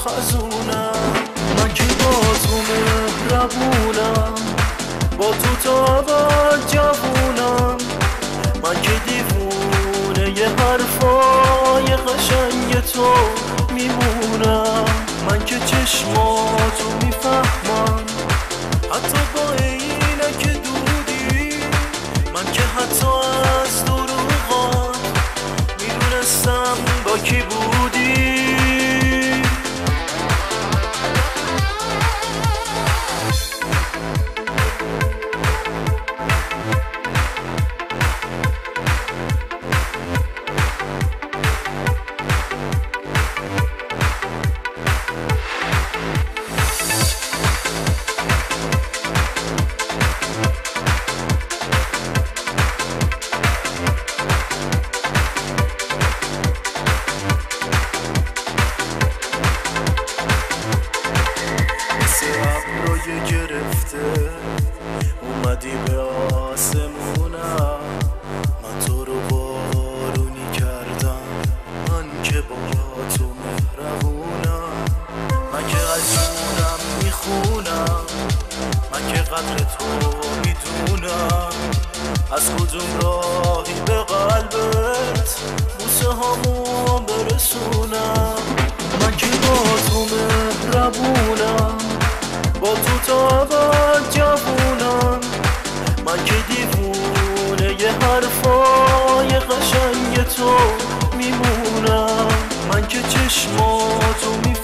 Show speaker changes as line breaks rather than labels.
خزونم. من که با تو مهربونم، با تو تا ابد جوونم. من که دیوونه ی حرفای قشنگ تو میمونم. من که چشماتو میفهمم حتی با عینک دودی. من که حتی از دروغات میدونستم با کی بودی. گرفته اومدی به آسمونم. من تو رو بارونی کردم، من که با تو مهربونم. من که از جونم میخونم، من که قدر تو میدونم. از کدوم راهی به قلبت بوسه هامو برسونم. من که با تو مهربونم، با تو تا ابد جوونم. من که دیوونه ی حرفای قشنگ تو میمونم. من که چشماتو